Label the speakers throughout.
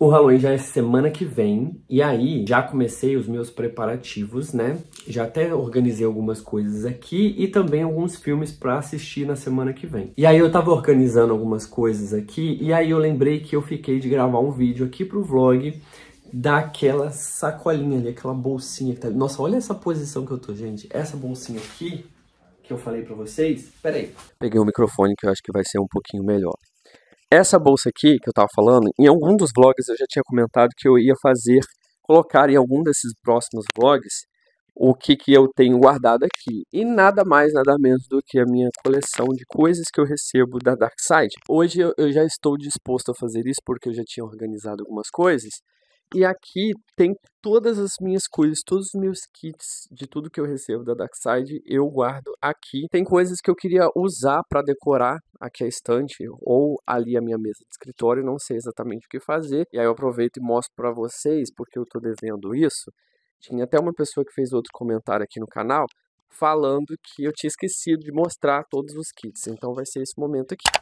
Speaker 1: O Halloween já é semana que vem, e aí já comecei os meus preparativos, né? Já até organizei algumas coisas aqui e também alguns filmes pra assistir na semana que vem. E aí eu tava organizando algumas coisas aqui, e aí eu lembrei que eu fiquei de gravar um vídeo aqui pro vlog daquela sacolinha ali, aquela bolsinha que tá ali. Nossa, olha essa posição que eu tô, gente. Essa bolsinha aqui, que eu falei pra vocês... Pera aí. Peguei o microfone que eu acho que vai ser um pouquinho melhor. Essa bolsa aqui que eu tava falando, em algum dos vlogs eu já tinha comentado que eu ia colocar em algum desses próximos vlogs o que eu tenho guardado aqui. E nada mais, nada menos do que a minha coleção de coisas que eu recebo da Darkside. Hoje eu já estou disposto a fazer isso porque eu já tinha organizado algumas coisas. E aqui tem todas as minhas coisas, todos os meus kits de tudo que eu recebo da Darkside, eu guardo aqui. Tem coisas que eu queria usar para decorar aqui a estante ou ali a minha mesa de escritório, não sei exatamente o que fazer. E aí eu aproveito e mostro para vocês, porque eu tô devendo isso. Tinha até uma pessoa que fez outro comentário aqui no canal, falando que eu tinha esquecido de mostrar todos os kits. Então vai ser esse momento aqui.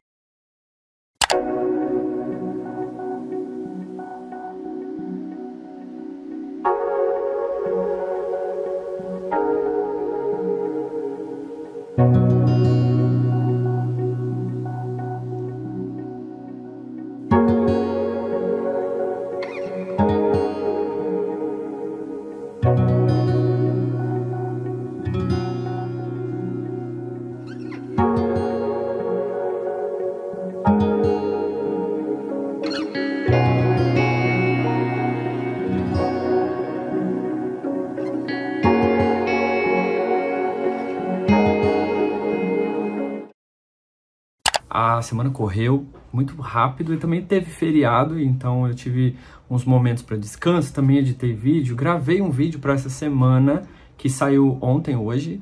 Speaker 1: A semana correu muito rápido e também teve feriado, então eu tive uns momentos para descanso, também editei vídeo, gravei um vídeo para essa semana que saiu ontem,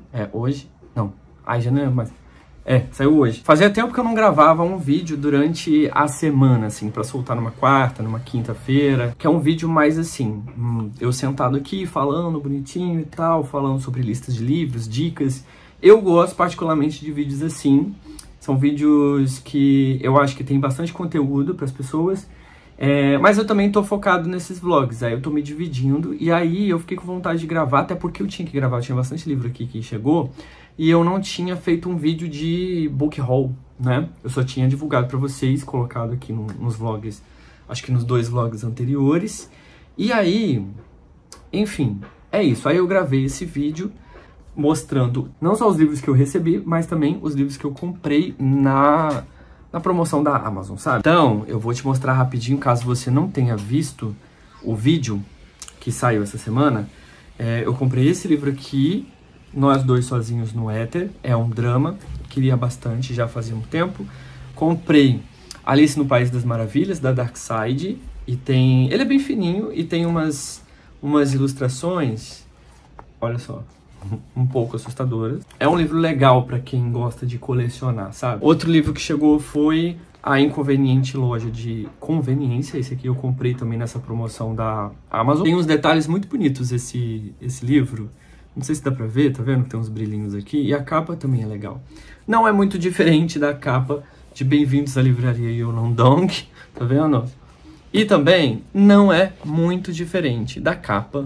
Speaker 1: saiu hoje. Fazia tempo que eu não gravava um vídeo durante a semana, assim, para soltar numa quarta, numa quinta-feira, que é um vídeo mais assim, eu sentado aqui falando bonitinho e tal, falando sobre listas de livros, dicas. Eu gosto particularmente de vídeos assim. São vídeos que eu acho que tem bastante conteúdo para as pessoas, mas eu também tô focado nesses vlogs, aí eu tô me dividindo, e aí eu fiquei com vontade de gravar, até porque eu tinha que gravar, eu tinha bastante livro aqui que chegou, e eu não tinha feito um vídeo de book haul, né? Eu só tinha divulgado para vocês, colocado aqui nos vlogs, acho que nos 2 vlogs anteriores, e aí, enfim, é isso, aí eu gravei esse vídeo, mostrando não só os livros que eu recebi, mas também os livros que eu comprei na promoção da Amazon, sabe? Então, eu vou te mostrar rapidinho, caso você não tenha visto o vídeo que saiu essa semana. Eu comprei esse livro aqui, Nós Dois Sozinhos no Éter, é um drama, queria bastante, já fazia um tempo. Comprei Alice no País das Maravilhas, da Darkside, e ele é bem fininho e tem umas ilustrações, olha só, um pouco assustadoras. É um livro legal para quem gosta de colecionar, sabe? Outro livro que chegou foi A Inconveniente Loja de Conveniência. Esse aqui eu comprei também nessa promoção da Amazon. Tem uns detalhes muito bonitos esse livro. Não sei se dá pra ver, tá vendo? Tem uns brilhinhos aqui. E a capa também é legal. Não é muito diferente da capa de Bem-vindos à Livraria Yolong, tá vendo? E também não é muito diferente da capa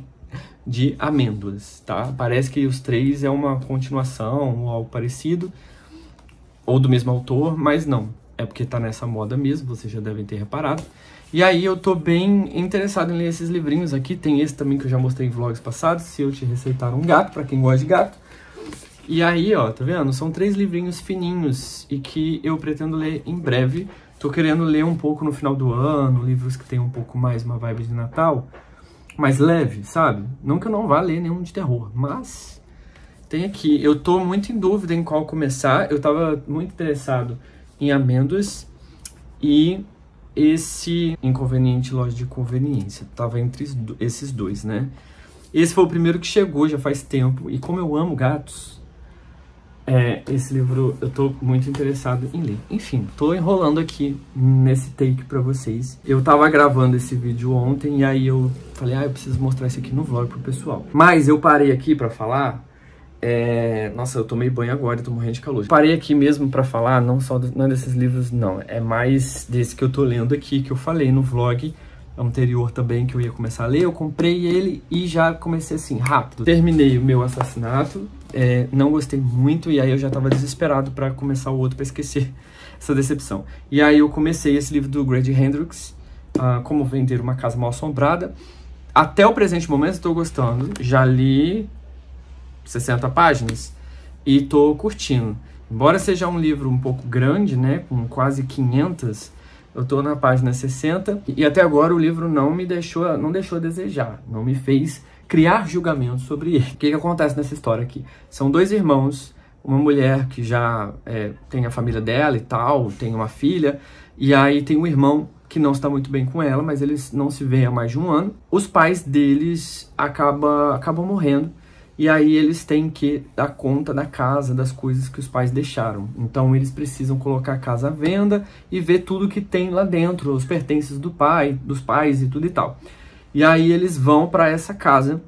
Speaker 1: de Amêndoas, tá? Parece que os 3 é uma continuação ou algo parecido, ou do mesmo autor, mas não. É porque tá nessa moda mesmo, vocês já devem ter reparado. E aí eu tô bem interessado em ler esses livrinhos aqui. Tem esse também que eu já mostrei em vlogs passados, Se Eu Te Receitar um Gato, pra quem gosta de gato. E aí, ó, tá vendo? São 3 livrinhos fininhos e que eu pretendo ler em breve. Tô querendo ler um pouco no final do ano, livros que tem um pouco mais uma vibe de Natal, mais leve, sabe? Não que eu não vá ler nenhum de terror, mas tem aqui. Eu tô muito em dúvida em qual começar. Eu tava muito interessado em Amêndoas e esse Inconveniente Loja de Conveniência. Tava entre esses 2, né? Esse foi o primeiro que chegou, já faz tempo. E como eu amo gatos, esse livro eu tô muito interessado em ler. Enfim, tô enrolando aqui nesse take pra vocês. Eu tava gravando esse vídeo ontem e aí eu falei, eu preciso mostrar isso aqui no vlog pro pessoal. Mas eu parei aqui pra falar, nossa, eu tomei banho agora e tô morrendo de calor. Parei aqui mesmo pra falar, não é desses livros não, é mais desse que eu tô lendo aqui, que eu falei no vlog anterior também que eu ia começar a ler, eu comprei ele e já comecei assim, rápido. Terminei o meu Assassinato, não gostei muito, e aí eu já tava desesperado pra começar o outro, pra esquecer essa decepção. E aí eu comecei esse livro do Grady Hendrix, Como Vender uma Casa Mal Assombrada. Até o presente momento eu tô gostando, já li 60 páginas e tô curtindo. Embora seja um livro um pouco grande, né, com quase 500, eu tô na página 60 e até agora o livro não deixou a desejar, não me fez criar julgamento sobre ele. O que acontece nessa história aqui? São dois irmãos, uma mulher que já tem a família dela e tal, tem uma filha, e aí tem um irmão que não está muito bem com ela, mas eles não se veem há mais de um ano. Os pais deles acabam morrendo, e aí eles têm que dar conta da casa, das coisas que os pais deixaram. Então eles precisam colocar a casa à venda e ver tudo que tem lá dentro, os pertences dos pais e tudo e tal. E aí eles vão para essa casa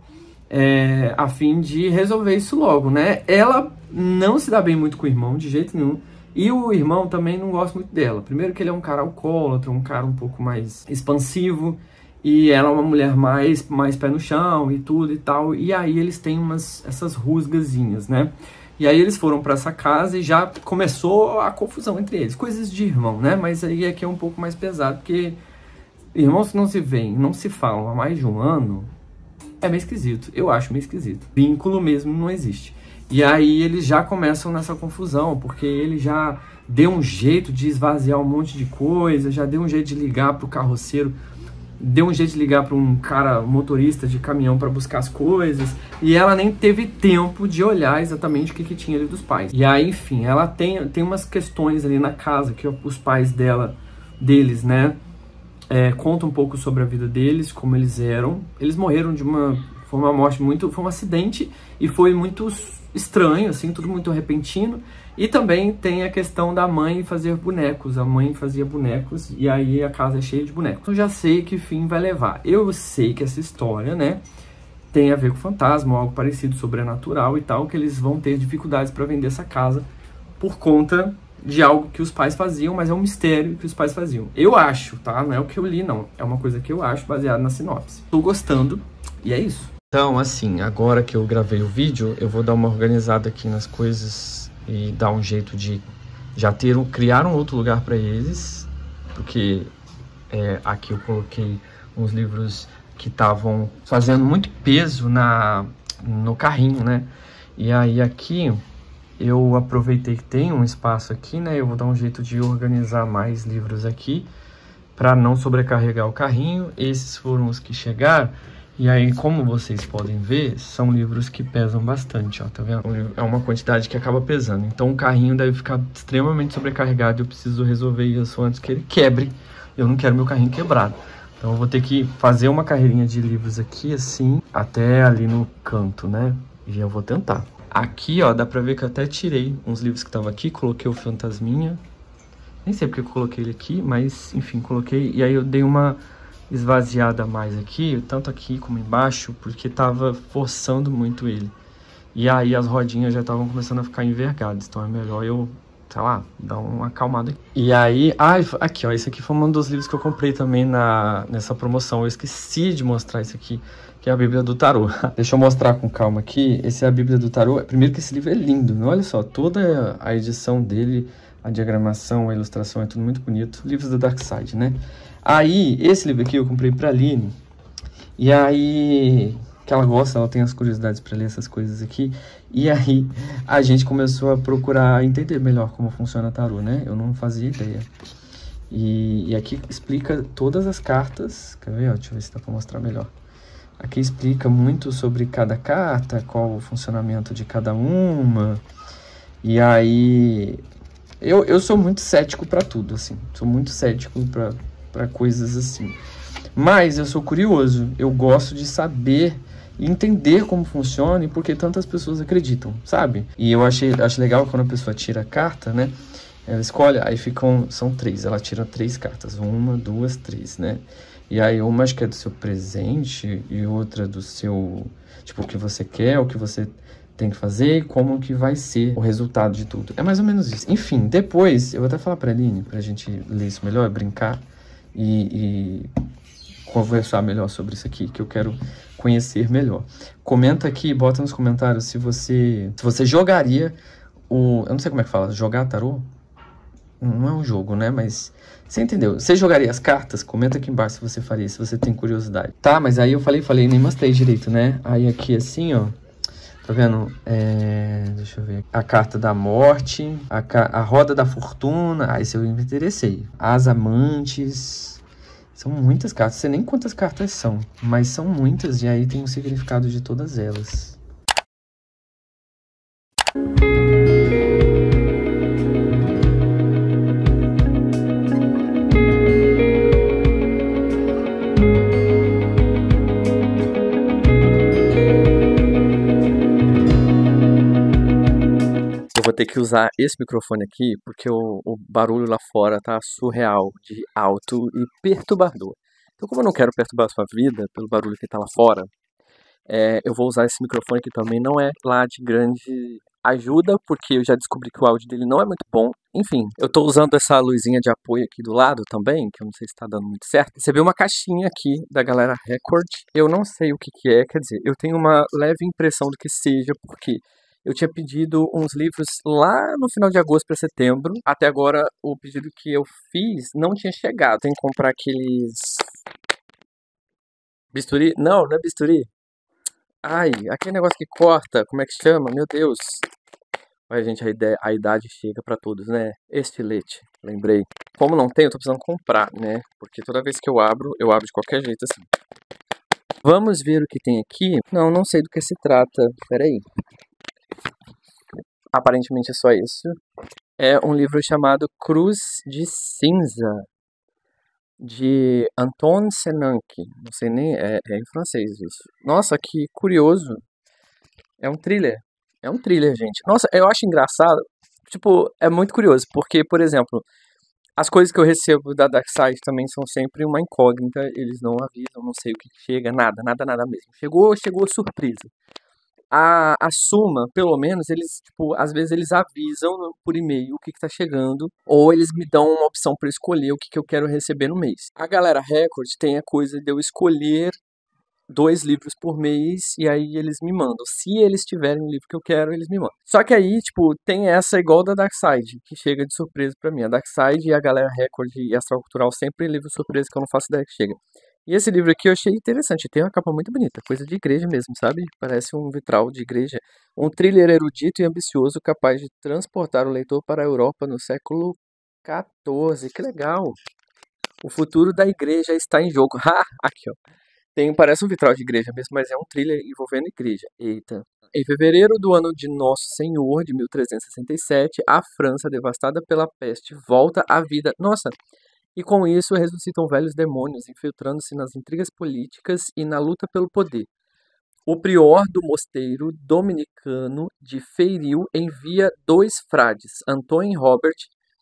Speaker 1: a fim de resolver isso logo, né? Ela não se dá bem muito com o irmão, de jeito nenhum. E o irmão também não gosta muito dela. Primeiro que ele é um cara alcoólatra, um cara um pouco mais expansivo. E ela é uma mulher mais pé no chão e tudo e tal. E aí eles têm essas rusgazinhas, né? E aí eles foram para essa casa e já começou a confusão entre eles. Coisas de irmão, né? Mas aí aqui é um pouco mais pesado, porque irmãos que não se veem, não se falam há mais de um ano, é meio esquisito. Eu acho meio esquisito. Vínculo mesmo não existe. E aí eles já começam nessa confusão, porque ele já deu um jeito de esvaziar um monte de coisa, já deu um jeito de ligar pro carroceiro, deu um jeito de ligar para um cara motorista de caminhão para buscar as coisas, e ela nem teve tempo de olhar exatamente o que tinha ali dos pais. E aí, enfim, ela tem umas questões ali na casa que os pais deles, né, contam um pouco sobre a vida deles, como eles eram. Eles morreram foi uma morte foi um acidente e foi muito estranho, assim, tudo muito repentino. E também tem a questão da mãe fazer bonecos. A mãe fazia bonecos e aí a casa é cheia de bonecos. Eu já sei que fim vai levar. Eu sei que essa história, né, tem a ver com fantasma, algo parecido, sobrenatural e tal, que eles vão ter dificuldades para vender essa casa por conta de algo que os pais faziam, mas é um mistério que os pais faziam. Eu acho, tá? Não é o que eu li, não. É uma coisa que eu acho, baseado na sinopse. Tô gostando e é isso. Então, assim, agora que eu gravei o vídeo, eu vou dar uma organizada aqui nas coisas e dar um jeito de já criar um outro lugar para eles, porque aqui eu coloquei uns livros que estavam fazendo muito peso no carrinho, né? E aí aqui eu aproveitei que tem um espaço aqui, né? Eu vou dar um jeito de organizar mais livros aqui para não sobrecarregar o carrinho. Esses foram os que chegaram. E aí, como vocês podem ver, são livros que pesam bastante, ó, tá vendo? É uma quantidade que acaba pesando. Então o carrinho deve ficar extremamente sobrecarregado e eu preciso resolver isso antes que ele quebre. Eu não quero meu carrinho quebrado. Então eu vou ter que fazer uma carreirinha de livros aqui, assim, até ali no canto, né? E eu vou tentar. Aqui, ó, dá pra ver que eu até tirei uns livros que estavam aqui, coloquei o Fantasminha. Nem sei porque eu coloquei ele aqui, mas, enfim, coloquei. E aí eu dei uma esvaziada mais aqui, tanto aqui como embaixo, porque tava forçando muito ele. E aí as rodinhas já estavam começando a ficar envergadas, então é melhor eu, sei lá, dar uma acalmada aqui. E aí, aqui ó, esse aqui foi um dos livros que eu comprei também nessa promoção. Eu esqueci de mostrar esse aqui, que é a Bíblia do Tarô. Deixa eu mostrar com calma aqui. Esse é a Bíblia do Tarô. Primeiro que esse livro é lindo, né? Olha só, toda a edição dele, a diagramação, a ilustração, é tudo muito bonito. Livros da Dark Side, né? Aí, esse livro aqui eu comprei pra Aline, e aí, que ela gosta, ela tem as curiosidades pra ler essas coisas aqui, e aí a gente começou a procurar entender melhor como funciona tarô, né? Eu não fazia ideia. E aqui explica todas as cartas, quer ver? Ó, deixa eu ver se dá pra mostrar melhor. Aqui explica muito sobre cada carta, qual o funcionamento de cada uma, e aí, eu sou muito cético pra tudo, assim, sou muito cético pra coisas assim, mas eu sou curioso, eu gosto de saber e entender como funciona e por que tantas pessoas acreditam, sabe? E eu acho legal quando a pessoa tira a carta, né? Ela escolhe, aí são 3, ela tira 3 cartas, 1, 2, 3, né? E aí uma acho que é do seu presente e outra do seu, tipo, o que você quer, o que você tem que fazer e como que vai ser o resultado de tudo. É mais ou menos isso. Enfim, depois, eu vou até falar pra Aline, pra gente ler isso melhor, brincar e conversar melhor sobre isso aqui, que eu quero conhecer melhor. Comenta aqui, bota nos comentários se você jogaria o... Eu não sei como é que fala, jogar tarô? Não é um jogo, né? Mas você entendeu? Você jogaria as cartas? Comenta aqui embaixo se você faria, se você tem curiosidade. Tá, mas aí eu falei, nem mostrei direito, né? Aí aqui assim, ó. Tá vendo? Deixa eu ver. A carta da morte, a roda da fortuna. Aí se eu me interessei. As amantes. São muitas cartas. Não sei nem quantas cartas são, mas são muitas e aí tem um significado de todas elas. Vou ter que usar esse microfone aqui, porque o barulho lá fora tá surreal, de alto e perturbador. Então, como eu não quero perturbar a sua vida pelo barulho que tá lá fora, eu vou usar esse microfone que também não é lá de grande ajuda, porque eu já descobri que o áudio dele não é muito bom. Enfim, eu tô usando essa luzinha de apoio aqui do lado também, que eu não sei se tá dando muito certo. Recebi uma caixinha aqui da galera Record. Eu não sei o que que é, quer dizer, eu tenho uma leve impressão do que seja, porque eu tinha pedido uns livros lá no final de agosto para setembro. Até agora, o pedido que eu fiz não tinha chegado. Tem que comprar aqueles... Bisturi? Não, não é bisturi. Ai, aquele negócio que corta, como é que chama? Meu Deus. Olha, gente, a idade chega para todos, né? Estilete, lembrei. Como não tem, eu tô precisando comprar, né? Porque toda vez que eu abro de qualquer jeito assim. Vamos ver o que tem aqui. Não sei do que se trata. Peraí. Aparentemente é só isso. É um livro chamado Cruz de Cinza, de Antoine Senanque. Não sei nem... É em francês isso. Nossa, que curioso. É um thriller. É um thriller, gente. Nossa, eu acho engraçado. Tipo, é muito curioso. Porque, por exemplo, as coisas que eu recebo da Dark Side também são sempre uma incógnita. Eles não avisam, não sei o que chega. Nada mesmo. Chegou surpresa. A Suma, pelo menos, eles, tipo, às vezes eles avisam por e-mail o que tá chegando, ou eles me dão uma opção para escolher o que eu quero receber no mês. A galera Record tem a coisa de eu escolher 2 livros por mês, e aí eles me mandam. Se eles tiverem o livro que eu quero, eles me mandam. Só que aí, tipo, tem essa igual da Dark Side, que chega de surpresa pra mim. A Dark Side e a galera Record e Astral Cultural sempre livro surpresa que eu não faço ideia que chega. E esse livro aqui eu achei interessante, tem uma capa muito bonita, coisa de igreja mesmo, sabe? Parece um vitral de igreja. Um thriller erudito e ambicioso capaz de transportar o leitor para a Europa no século XIV. Que legal! O futuro da igreja está em jogo. Ha! Aqui, ó. Parece um vitral de igreja mesmo, mas é um thriller envolvendo igreja. Eita. Em fevereiro do ano de Nosso Senhor, de 1367, a França, devastada pela peste, volta à vida. Nossa! E com isso ressuscitam velhos demônios, infiltrando-se nas intrigas políticas e na luta pelo poder. O prior do mosteiro dominicano de Feiril envia 2 frades, Antônio e Robert,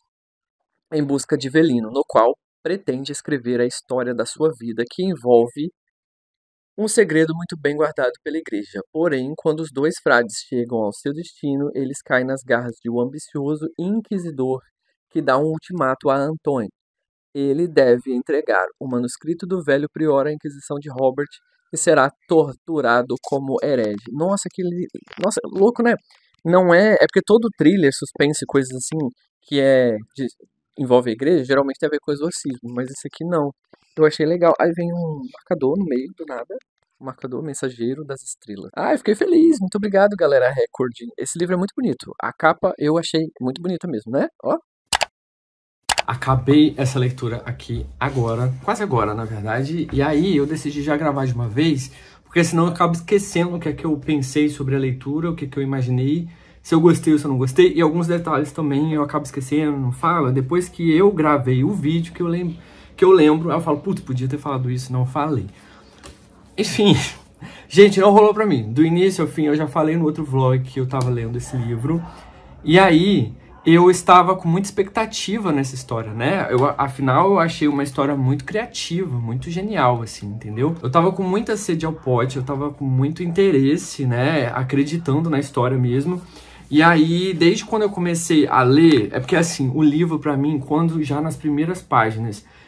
Speaker 1: em busca de Velino, no qual pretende escrever a história da sua vida, que envolve um segredo muito bem guardado pela igreja. Porém, quando os 2 frades chegam ao seu destino, eles caem nas garras de um ambicioso inquisidor que dá um ultimato a Antônio. Ele deve entregar o manuscrito do velho prior à Inquisição de Robert e será torturado como herege. Nossa, nossa, louco, né? Não é... É porque todo thriller, suspense, coisas assim, que envolve a igreja, geralmente tem a ver com exorcismo, mas esse aqui não. Eu achei legal. Aí vem um marcador no meio do nada. Um marcador mensageiro das estrelas. Ah, eu fiquei feliz. Muito obrigado, galera Record. Esse livro é muito bonito. A capa eu achei muito bonita mesmo, né? Ó. Acabei essa leitura aqui agora, quase agora, na verdade, e aí eu decidi já gravar de uma vez, porque senão eu acabo esquecendo o que é que eu pensei sobre a leitura, o que é que eu imaginei, se eu gostei ou se eu não gostei, e alguns detalhes também eu acabo esquecendo, não falo, depois que eu gravei o vídeo que eu lembro, eu falo, putz, podia ter falado isso, não falei. Enfim, gente, não rolou pra mim, do início ao fim, eu já falei no outro vlog que eu tava lendo esse livro, e aí... Eu estava com muita expectativa nessa história, né? Afinal, eu achei uma história muito criativa, muito genial, assim, entendeu? Eu tava com muita sede ao pote, eu tava com muito interesse, né? Acreditando na história mesmo. E aí, desde quando eu comecei a ler... É porque, assim, o livro, pra mim, quando já nas primeiras páginas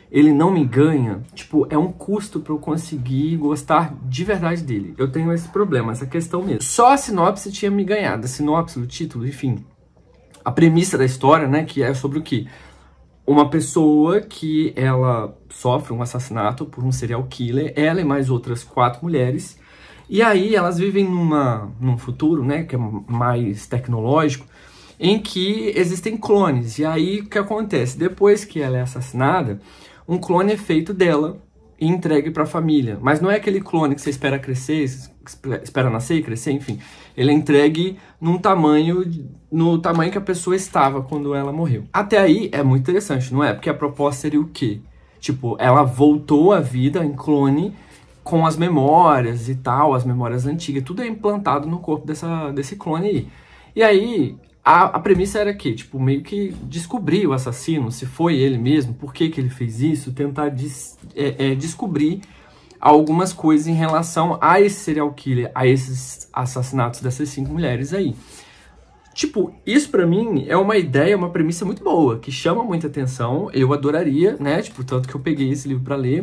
Speaker 1: ele não me ganha, tipo, é um custo pra eu conseguir gostar de verdade dele. Eu tenho esse problema, essa questão mesmo. Só a sinopse tinha me ganhado, a sinopse, o título, enfim. A premissa da história, né, que é sobre o quê? Uma pessoa que ela sofre um assassinato por um serial killer, ela e mais outras 4 mulheres, e aí elas vivem num futuro, né, que é mais tecnológico, em que existem clones. E aí o que acontece? Depois que ela é assassinada, um clone é feito dela e entregue para a família. Mas não é aquele clone que você espera crescer, espera nascer e crescer, enfim. Ele é entregue no tamanho que a pessoa estava quando ela morreu. Até aí é muito interessante, não é? Porque a proposta seria o quê? Tipo, ela voltou à vida em clone com as memórias e tal, as memórias antigas, tudo é implantado no corpo desse clone aí. E aí, a premissa era que, tipo, meio que descobrir o assassino, se foi ele mesmo, por que ele fez isso, tentar descobrir algumas coisas em relação a esse serial killer, a esses assassinatos dessas 5 mulheres aí. Tipo, isso pra mim é uma ideia, uma premissa muito boa, que chama muita atenção, eu adoraria, né, tipo, tanto que eu peguei esse livro pra ler.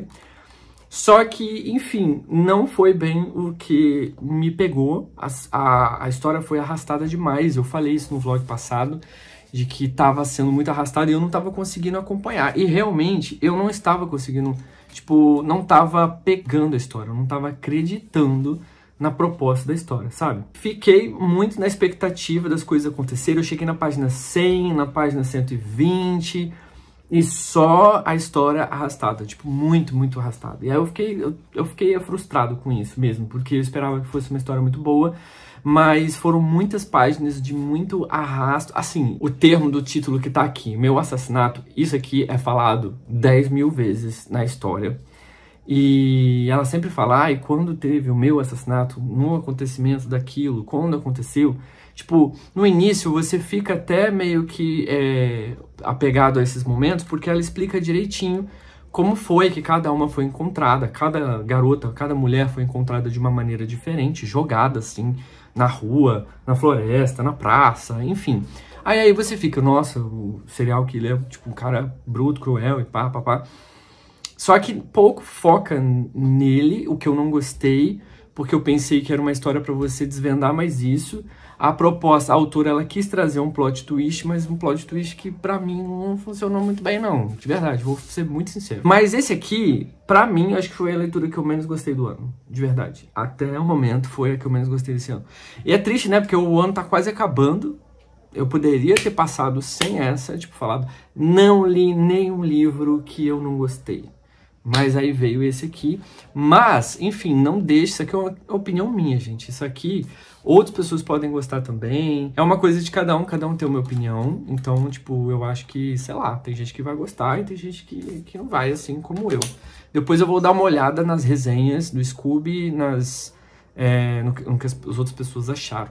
Speaker 1: Só que, enfim, não foi bem o que me pegou, a história foi arrastada demais, eu falei isso no vlog passado, de que estava sendo muito arrastado e eu não estava conseguindo acompanhar, e realmente eu não estava conseguindo, tipo, não estava pegando a história, eu não estava acreditando na proposta da história, sabe? Fiquei muito na expectativa das coisas acontecerem, eu cheguei na página 100, na página 120... E só a história arrastada, tipo, muito, muito arrastada. E aí eu fiquei frustrado com isso mesmo, porque eu esperava que fosse uma história muito boa, mas foram muitas páginas de muito arrasto. Assim, o termo do título que tá aqui, Meu Assassinato, isso aqui é falado 10.000 vezes na história. E ela sempre fala, e quando teve o meu assassinato, no acontecimento daquilo, quando aconteceu... Tipo, no início você fica até meio que apegado a esses momentos, porque ela explica direitinho como foi que cada uma foi encontrada, cada garota, cada mulher foi encontrada de uma maneira diferente, jogada assim, na rua, na floresta, na praça, enfim. Aí você fica, nossa, o serial killer é tipo um cara bruto, cruel e pá. Só que pouco foca nele, o que eu não gostei, porque eu pensei que era uma história pra você desvendar mais isso. A proposta, a autora, ela quis trazer um plot twist, mas um plot twist que pra mim não funcionou muito bem não, de verdade, vou ser muito sincero. Mas esse aqui, pra mim, acho que foi a leitura que eu menos gostei do ano, de verdade. Até o momento foi a que eu menos gostei desse ano. E é triste, né, porque o ano tá quase acabando, eu poderia ter passado sem essa, tipo, falado, não li nenhum livro que eu não gostei. Mas aí veio esse aqui. Mas, enfim, não deixe. Isso aqui é uma opinião minha, gente. Isso aqui, outras pessoas podem gostar também. É uma coisa de cada um tem uma opinião. Então, tipo, eu acho que, sei lá, tem gente que vai gostar e tem gente que não vai, assim como eu. Depois eu vou dar uma olhada nas resenhas do Scooby, no que as outras pessoas acharam.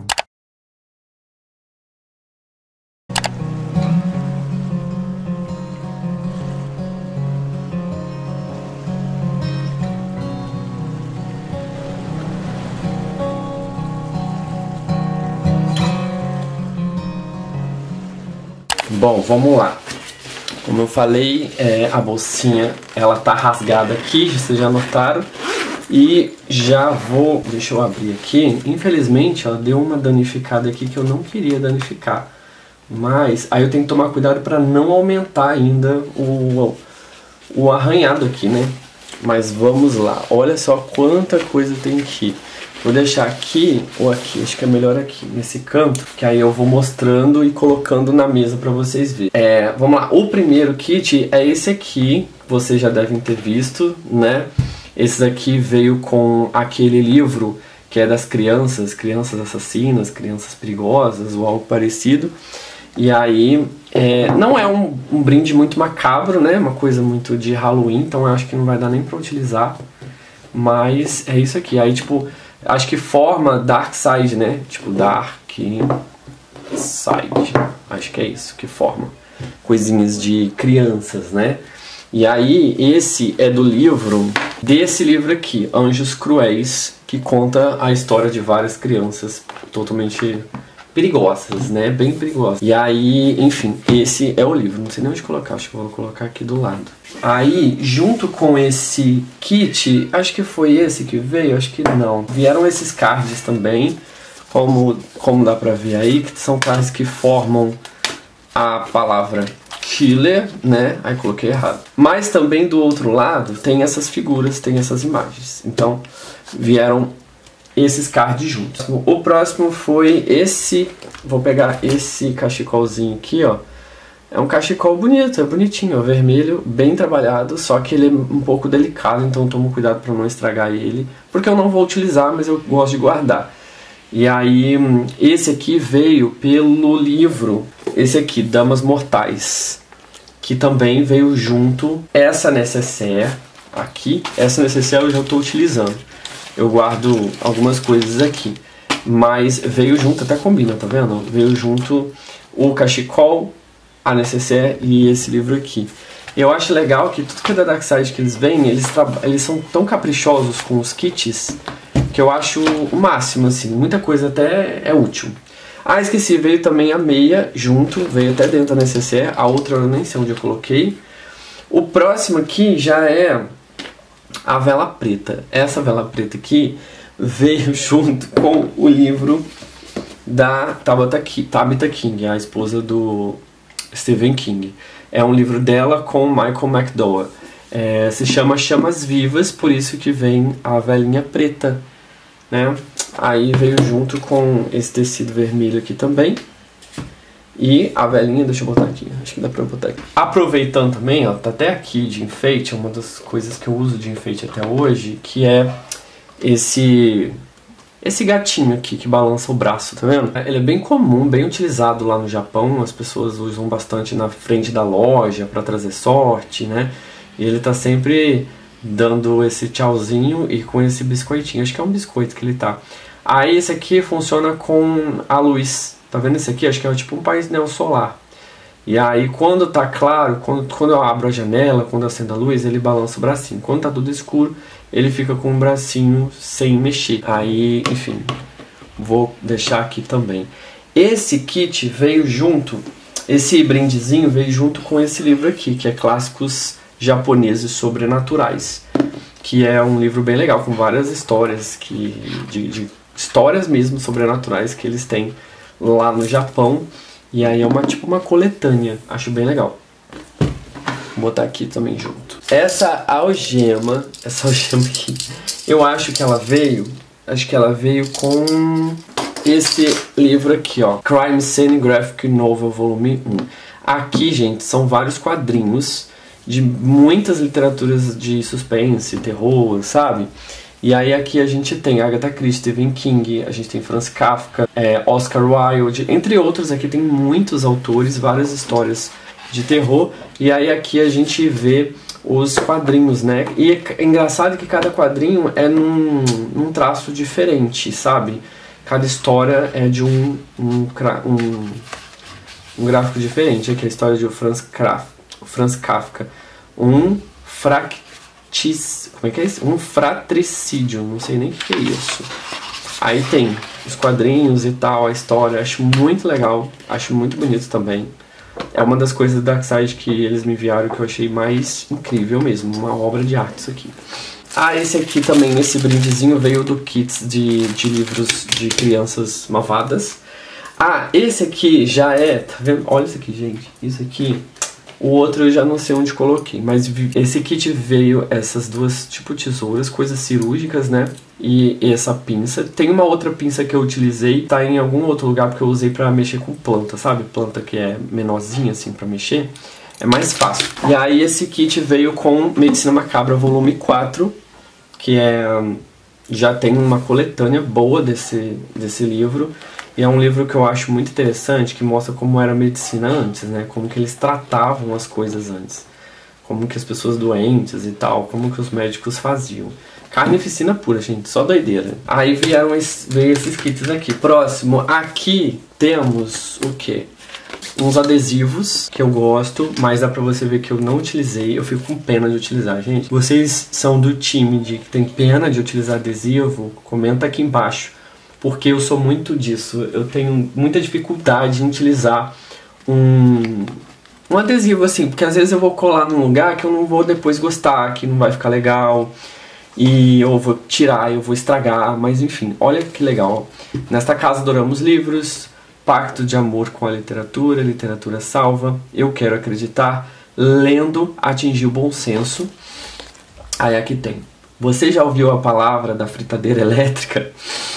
Speaker 1: Bom, vamos lá. Como eu falei, a bolsinha, ela tá rasgada aqui, vocês já notaram. E já vou... Deixa eu abrir aqui. Infelizmente, ela deu uma danificada aqui que eu não queria danificar. Mas aí eu tenho que tomar cuidado para não aumentar ainda o arranhado aqui, né? Mas vamos lá. Olha só quanta coisa tem aqui. Vou deixar aqui ou aqui, acho que é melhor aqui, nesse canto, que aí eu vou mostrando e colocando na mesa pra vocês verem. Vamos lá, o primeiro kit é esse aqui, vocês já devem ter visto, né? Esse daqui veio com aquele livro que é das crianças assassinas, crianças perigosas ou algo parecido. E aí, não é um brinde muito macabro, né? Uma coisa muito de Halloween, então eu acho que não vai dar nem pra utilizar. Mas é isso aqui, aí tipo... Acho que forma Dark Side, né? Tipo, Dark Side. Acho que é isso que forma. Coisinhas de crianças, né? E aí, esse é do livro... Desse livro aqui, Anjos Cruéis, que conta a história de várias crianças totalmente perigosas, né? Bem perigosas. E aí, enfim, esse é o livro. Não sei nem onde colocar, acho que eu vou colocar aqui do lado. Aí, junto com esse kit, acho que foi esse que veio, acho que não. Vieram esses cards também, como dá pra ver aí, que são cards que formam a palavra killer, né? Aí coloquei errado. Mas também do outro lado tem essas figuras, tem essas imagens. Então, vieram esses cards juntos. O próximo foi esse, vou pegar esse cachecolzinho aqui, ó. É um cachecol bonito, é bonitinho, ó, vermelho, bem trabalhado, só que ele é um pouco delicado, então tomo cuidado para não estragar ele, porque eu não vou utilizar, mas eu gosto de guardar. E aí, esse aqui veio pelo livro, esse aqui, Damas Mortais, que também veio junto essa necessaire aqui. Essa necessaire eu já estou utilizando. Eu guardo algumas coisas aqui, mas veio junto, até combina, tá vendo? Veio junto o cachecol, a necessaire e esse livro aqui. Eu acho legal que tudo que é da Darkside que eles vêm, eles são tão caprichosos com os kits, que eu acho o máximo, assim, muita coisa até é útil. Ah, esqueci, veio também a meia junto, veio até dentro da necessaire, a outra eu nem sei onde eu coloquei. O próximo aqui já é a vela preta. Essa vela preta aqui veio junto com o livro da Tabitha King, a esposa do Stephen King. É um livro dela com Michael McDowell. Se chama Chamas Vivas, por isso que vem a velinha preta, né? Aí veio junto com esse tecido vermelho aqui também. E a velinha, deixa eu botar aqui, acho que dá pra eu botar aqui. Aproveitando também, ó, tá até aqui de enfeite, uma das coisas que eu uso de enfeite até hoje, que é esse gatinho aqui que balança o braço, tá vendo? Ele é bem comum, bem utilizado lá no Japão, as pessoas usam bastante na frente da loja pra trazer sorte, né? E ele tá sempre dando esse tchauzinho e com esse biscoitinho, acho que é um biscoito que ele tá. Aí esse aqui funciona com a luz. Tá vendo esse aqui? Acho que é tipo um painel solar. E aí quando tá claro, quando eu abro a janela, quando eu acendo a luz, ele balança o bracinho. Quando tá tudo escuro, ele fica com o bracinho sem mexer. Aí, enfim, vou deixar aqui também. Esse kit veio junto, esse brindezinho veio junto com esse livro aqui, que é Clássicos Japoneses Sobrenaturais. Que é um livro bem legal, com várias histórias, de histórias mesmo sobrenaturais que eles têm lá no Japão, e aí é tipo uma coletânea, acho bem legal. Vou botar aqui também junto. Essa algema aqui, eu acho que ela veio com esse livro aqui, ó, Crime Scene Graphic Novel Volume 1. Aqui, gente, são vários quadrinhos de muitas literaturas de suspense, terror, sabe? E aí aqui a gente tem Agatha Christie, Stephen King, a gente tem Franz Kafka, Oscar Wilde, entre outros. Aqui tem muitos autores, várias histórias de terror. E aí aqui a gente vê os quadrinhos, né? E é engraçado que cada quadrinho é num traço diferente, sabe? Cada história é de um gráfico diferente. Aqui a história de Franz Kafka. Como é que é isso? Um fratricídio, não sei nem o que é isso. Aí tem os quadrinhos e tal, a história, acho muito legal, acho muito bonito também. É uma das coisas da Darkside que eles me enviaram que eu achei mais incrível mesmo, uma obra de arte isso aqui. Ah, esse aqui também, esse brindezinho veio do kits de livros de crianças malvadas. Ah, esse aqui já é, tá vendo? Olha isso aqui, gente, isso aqui... O outro eu já não sei onde coloquei, mas esse kit veio essas duas, tipo, tesouras, coisas cirúrgicas, né? E essa pinça. Tem uma outra pinça que eu utilizei, tá em algum outro lugar, porque eu usei pra mexer com planta, sabe? Planta que é menorzinha, assim, pra mexer. É mais fácil. E aí esse kit veio com Medicina Macabra Volume 4, que já tem uma coletânea boa desse livro. E é um livro que eu acho muito interessante, que mostra como era a medicina antes, né? Como que eles tratavam as coisas antes. Como que as pessoas doentes e tal, como que os médicos faziam. Carnificina pura, gente, só doideira. Aí veio esses kits aqui. Próximo, aqui temos o quê? Uns adesivos que eu gosto, mas dá pra você ver que eu não utilizei. Eu fico com pena de utilizar, gente. Vocês são do time que tem pena de utilizar adesivo? Comenta aqui embaixo. porque eu sou muito disso. Eu tenho muita dificuldade em utilizar um adesivo assim, porque às vezes eu vou colar num lugar que eu não vou depois gostar, que não vai ficar legal, e eu vou tirar, eu vou estragar, mas enfim, olha que legal. Nesta casa adoramos livros, pacto de amor com a literatura, literatura salva, eu quero acreditar, lendo atingir o bom senso. Aí aqui tem, você já ouviu a palavra da fritadeira elétrica?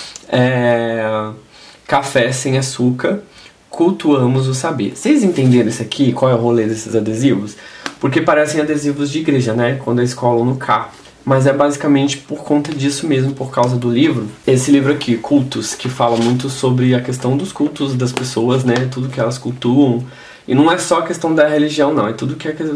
Speaker 1: Café sem açúcar, cultuamos o saber. Vocês entenderam isso aqui? Qual é o rolê desses adesivos? Porque parecem adesivos de igreja, né? Quando eles colam no carro. Mas é basicamente por conta disso mesmo, por causa do livro. Esse livro aqui, Cultos, que fala muito sobre a questão dos cultos das pessoas, né? Tudo que elas cultuam. E não é só a questão da religião, não. É tudo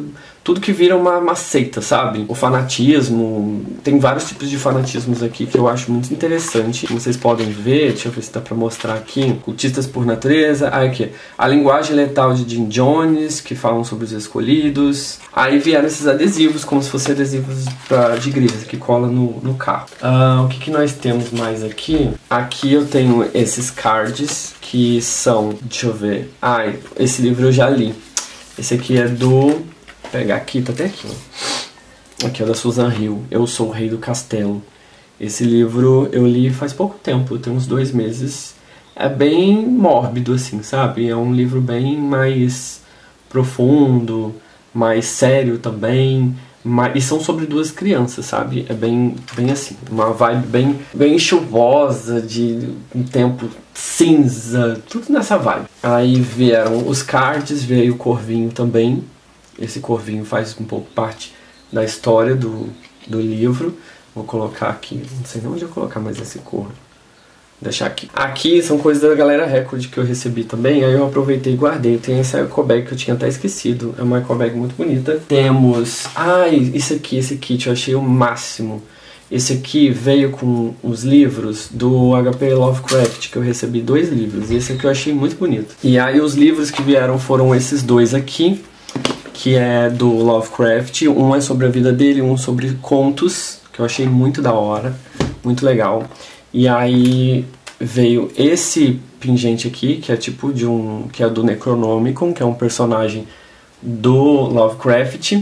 Speaker 1: que vira uma seita, sabe? O fanatismo. Tem vários tipos de fanatismos aqui que eu acho muito interessante. Como vocês podem ver, deixa eu ver se dá pra mostrar aqui. Cultistas por natureza. Aí aqui, a linguagem letal de Jim Jones, que falam sobre os escolhidos. Aí vieram esses adesivos, como se fossem adesivos de igreja, que cola no carro. O que nós temos mais aqui? Aqui eu tenho esses cards, que são, deixa eu ver. Esse livro eu já li. Esse aqui é do... Vou pegar aqui, tá até aqui, ó. Aqui é da Susan Hill, Eu Sou o Rei do Castelo. Esse livro eu li faz pouco tempo, tem uns 2 meses. É bem mórbido, assim, sabe? É um livro bem mais profundo, mais sério também. E são sobre 2 crianças, sabe? É bem assim, uma vibe bem chuvosa, de um tempo cinza, tudo nessa vibe. Aí vieram os cards, veio o corvinho também. Esse corvinho faz um pouco parte da história do livro. Vou colocar aqui, não sei onde eu vou colocar mais esse cor. Vou deixar aqui. Aqui são coisas da Galera Record que eu recebi também, aí eu aproveitei e guardei. Tem essa eco bag que eu tinha até esquecido, é uma eco bag muito bonita. Temos, esse kit eu achei o máximo. Esse aqui veio com os livros do H.P. Lovecraft, que eu recebi 2 livros, e esse aqui eu achei muito bonito. E aí os livros que vieram foram esses 2 aqui, que é do Lovecraft. Um é sobre a vida dele, um sobre contos, que eu achei muito da hora, muito legal. E aí veio esse pingente aqui, que é tipo que é do Necronomicon, que é um personagem do Lovecraft.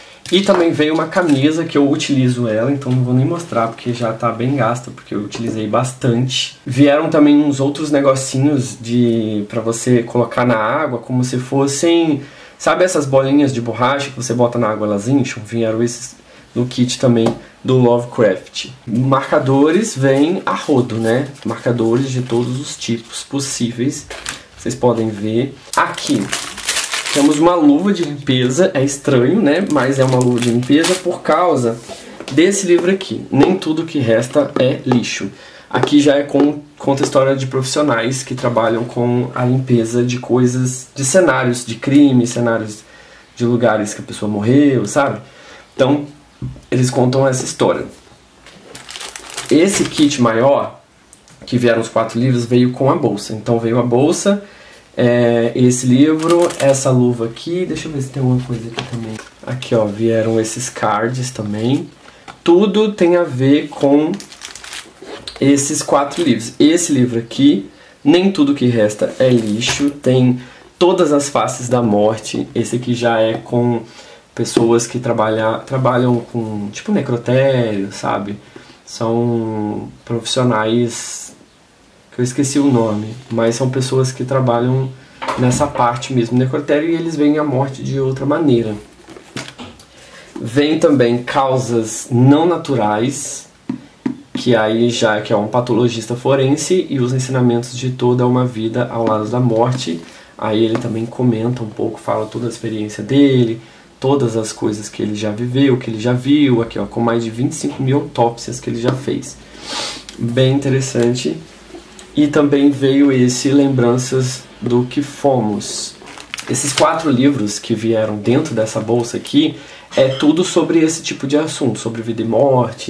Speaker 1: E também veio uma camisa que eu utilizo ela, então não vou nem mostrar porque já tá bem gasta, porque eu utilizei bastante. Vieram também uns outros negocinhos pra você colocar na água, como se fossem... Sabe essas bolinhas de borracha que você bota na água, elas incham? Vieram esses no kit também do Lovecraft. Marcadores vêm a rodo, né? Marcadores de todos os tipos possíveis. Vocês podem ver. Aqui temos uma luva de limpeza. É estranho, né? Mas é uma luva de limpeza por causa desse livro aqui. Nem tudo que resta é lixo. Aqui já conta a história de profissionais que trabalham com a limpeza de coisas, de cenários de crime, cenários de lugares que a pessoa morreu, sabe? Então, eles contam essa história. Esse kit maior, que vieram os 4 livros, veio com a bolsa. Então veio a bolsa, esse livro, essa luva aqui, deixa eu ver se tem alguma coisa aqui também. Aqui, ó, vieram esses cards também. Tudo tem a ver com esses 4 livros. Esse livro aqui, Nem Tudo Que Resta é Lixo, tem Todas as Faces da Morte. Esse aqui já é com pessoas que trabalham com, tipo, necrotério, sabe? São profissionais, que eu esqueci o nome, mas são pessoas que trabalham nessa parte mesmo, necrotério, e eles veem a morte de outra maneira. Vem também Causas Não Naturais, que aí já que é um patologista forense e os ensinamentos de toda uma vida ao lado da morte. Aí ele também comenta um pouco, fala toda a experiência dele, todas as coisas que ele já viveu, que ele já viu, aqui ó, com mais de 25 mil autópsias que ele já fez. Bem interessante. E também veio esse Lembranças do que Fomos. Esses 4 livros que vieram dentro dessa bolsa aqui, é tudo sobre esse tipo de assunto, sobre vida e morte,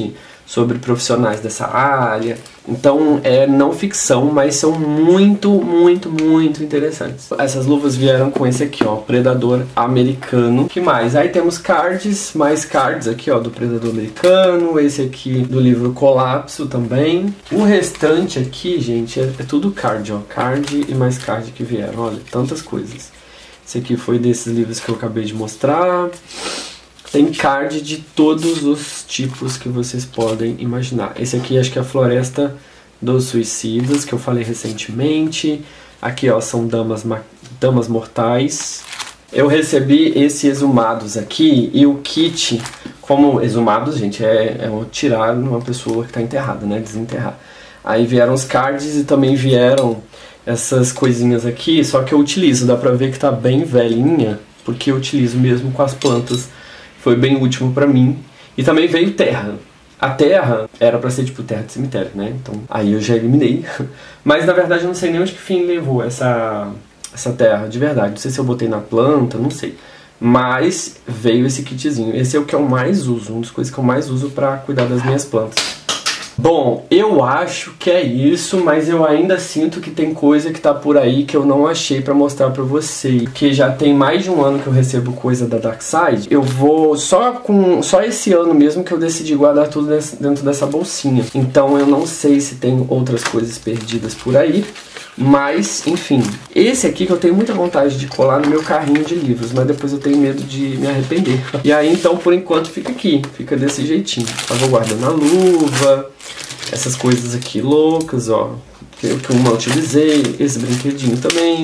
Speaker 1: sobre profissionais dessa área. Então é não ficção, mas são muito, muito, muito interessantes. Essas luvas vieram com esse aqui, ó, Predador Americano. Que mais? Aí temos cards, mais cards aqui, ó, do Predador Americano. Esse aqui do livro Colapso também. O restante aqui, gente, é tudo card, ó. Card e mais card que vieram. Olha, tantas coisas. Esse aqui foi desses livros que eu acabei de mostrar. Tem card de todos os tipos que vocês podem imaginar. Esse aqui acho que é a Floresta dos Suicidas, que eu falei recentemente. Aqui, ó, são Damas Mortais. Eu recebi esse Exumados aqui e o kit, como Exumados, gente, é tirar uma pessoa que está enterrada, né? Desenterrar. Aí vieram os cards e também vieram essas coisinhas aqui, só que eu utilizo, dá pra ver que tá bem velhinha, porque eu utilizo mesmo com as plantas. Foi bem útil pra mim. E também veio terra. A terra era pra ser tipo terra de cemitério, né? Então aí eu já eliminei. Mas na verdade eu não sei nem onde que fim levou essa terra, de verdade. Não sei se eu botei na planta, não sei. Mas veio esse kitzinho. Esse é o que eu mais uso, uma das coisas que eu mais uso pra cuidar das minhas plantas. Bom, eu acho que é isso, mas eu ainda sinto que tem coisa que tá por aí que eu não achei pra mostrar pra vocês. Porque já tem mais de um ano que eu recebo coisa da Darkside. Eu vou só esse ano mesmo que eu decidi guardar tudo dentro dessa bolsinha. Então eu não sei se tem outras coisas perdidas por aí. Mas, enfim, esse aqui que eu tenho muita vontade de colar no meu carrinho de livros, mas depois eu tenho medo de me arrepender. E aí, então, por enquanto, fica aqui, fica desse jeitinho. Eu vou guardando a luva, essas coisas aqui loucas, ó, que eu não utilizei, esse brinquedinho também,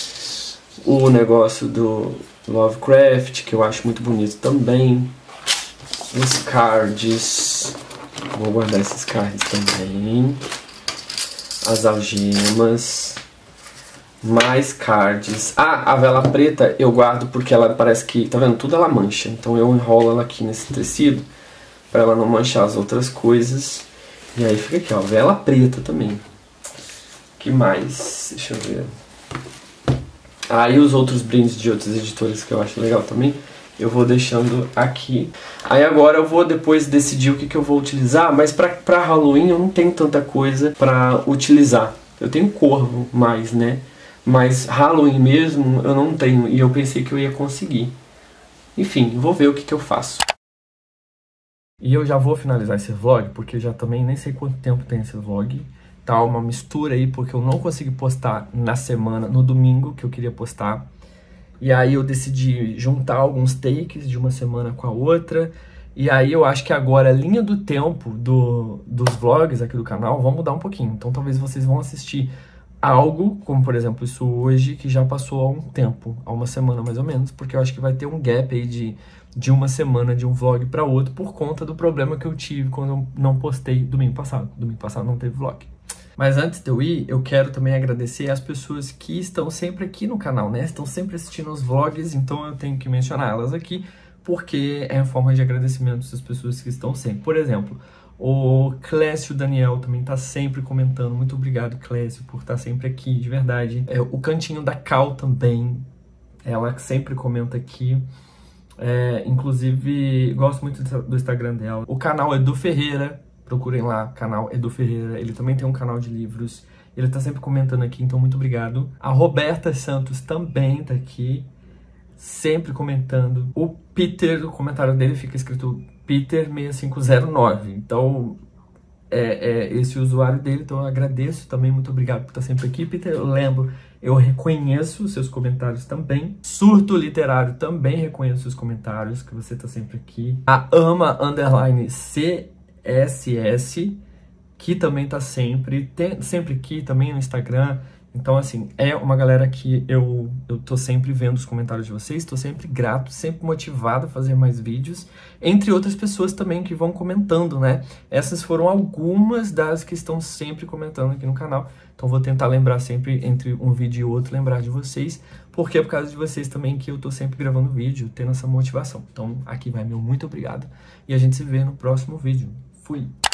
Speaker 1: o negócio do Lovecraft, que eu acho muito bonito também, os cards, vou guardar esses cards também. As algemas, mais cards. Ah, a vela preta eu guardo porque ela parece que, tá vendo? Tudo ela mancha. Então eu enrolo ela aqui nesse tecido pra ela não manchar as outras coisas. E aí fica aqui, ó, vela preta também. Que mais? Deixa eu ver. Ah, e os outros brindes de outras editoras que eu acho legal também, eu vou deixando aqui. Aí agora eu vou depois decidir o que eu vou utilizar, mas pra Halloween eu não tenho tanta coisa pra utilizar. Eu tenho corvo mais, né? Mas Halloween mesmo eu não tenho, e eu pensei que eu ia conseguir. Enfim, vou ver o que eu faço. E eu já vou finalizar esse vlog, porque já também nem sei quanto tempo tem esse vlog. Tá uma mistura aí, porque eu não consegui postar na semana, no domingo que eu queria postar. E aí eu decidi juntar alguns takes de uma semana com a outra. E aí eu acho que agora a linha do tempo dos vlogs aqui do canal vão mudar um pouquinho. Então talvez vocês vão assistir algo, como por exemplo isso hoje, que já passou há um tempo, há uma semana mais ou menos. Porque eu acho que vai ter um gap aí de uma semana de um vlog para outro por conta do problema que eu tive quando eu não postei domingo passado. Domingo passado não teve vlog. Mas antes de eu ir, eu quero também agradecer as pessoas que estão sempre aqui no canal, né? Estão sempre assistindo os vlogs, então eu tenho que mencionar elas aqui, porque é a forma de agradecimento das pessoas que estão sempre. Por exemplo, o Clécio Daniel também tá sempre comentando. Muito obrigado, Clécio, por estar sempre aqui, de verdade. O Cantinho da Cal também, ela sempre comenta aqui. Inclusive, gosto muito do Instagram dela. O canal Edu Ferreira, procurem lá, canal Edu Ferreira. Ele também tem um canal de livros. Ele tá sempre comentando aqui, então muito obrigado. A Roberta Santos também tá aqui, sempre comentando. O Peter, o comentário dele fica escrito Peter6509. Então, esse usuário dele, então eu agradeço também. Muito obrigado por estar sempre aqui, Peter. Eu lembro, eu reconheço os seus comentários também. Surto Literário também reconheço os comentários, que você tá sempre aqui. A ama_CSS, que também tá sempre aqui também no Instagram. Então, assim, é uma galera que eu tô sempre vendo os comentários de vocês, tô sempre grato, sempre motivado a fazer mais vídeos, entre outras pessoas também que vão comentando, né? Essas foram algumas das que estão sempre comentando aqui no canal, então vou tentar lembrar sempre, entre um vídeo e outro, lembrar de vocês, porque é por causa de vocês também que eu tô sempre gravando vídeo, tendo essa motivação. Então, aqui vai meu muito obrigado, e a gente se vê no próximo vídeo. Fui!